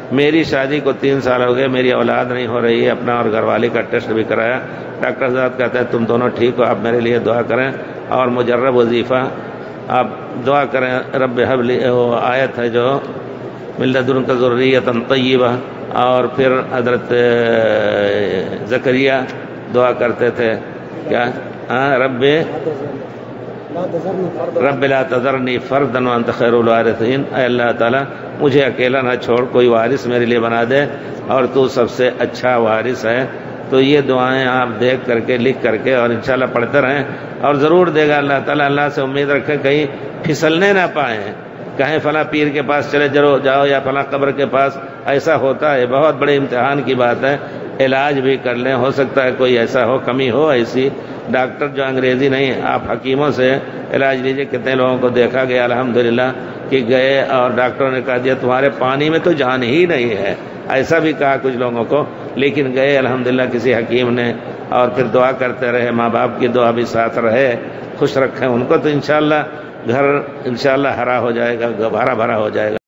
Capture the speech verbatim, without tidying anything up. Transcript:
میری شادی کو تین سال ہو گئے، میری اولاد نہیں ہو رہی ہے، اپنا اور گھر والی کا ٹیسٹ بھی کرایا، ڈاکٹر صاحب کہتے ہیں تم دونوں ٹھیک ہو، آپ میرے لیے دعا کریں، اور مجرب وظیفہ آپ دعا کریں، رب حب لی، وہ آیت ہے جو من لدنک ذریۃ طیبہ، اور پھر حضرت زکریا دعا کرتے تھے کیا، رب رب لا تذرنی فردا وانت خیر الوارثین، اے اللہ تعالیٰ مجھے اکیلا نہ چھوڑ، کوئی وارث میرے لیے بنا دے، اور تو سب سے اچھا وارث ہے۔ تو یہ دعائیں آپ دیکھ کر کے لکھ کر کے اور انشاءاللہ پڑھتے رہیں، اور ضرور دے گا اللہ تعالیٰ۔ اللہ سے امید رکھیں کہیں پھسلنے نہ پائیں، کہیں فلاں پیر کے پاس چلے جرو جاؤ یا فلاں قبر کے پاس، ایسا ہوتا ہے، بہت بڑے امتحان کی بات ہے۔ علاج بھی کر لیں، ہو سکتا ہے کوئی ایسا ہو، کمی ہو ایسی، ڈاکٹر جو انگریزی نہیں، آپ حکیموں سے علاج لیجئے۔ کتنے لوگوں کو دیکھا گیا الحمدللہ کہ گئے اور ڈاکٹروں نے کہا دیا تمہارے پانی میں تو جان ہی نہیں ہے، ایسا بھی کہا کچھ لوگوں کو، لیکن گئے الحمدللہ کسی حکیم نے، اور پھر دعا کرتے رہے، ماں باپ کی دعا بھی ساتھ رہے، خوش رکھیں ان کو، تو انشاءاللہ گھر انشاءاللہ ہرا ہو جائے گا، بھرا بھرا ہو جائے گا۔